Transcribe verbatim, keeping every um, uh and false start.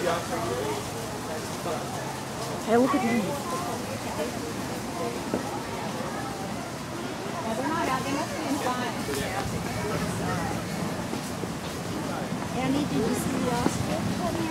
Hey, look at these. Yeah, they're not out. They must be inside. Annie, did you see the Oscar?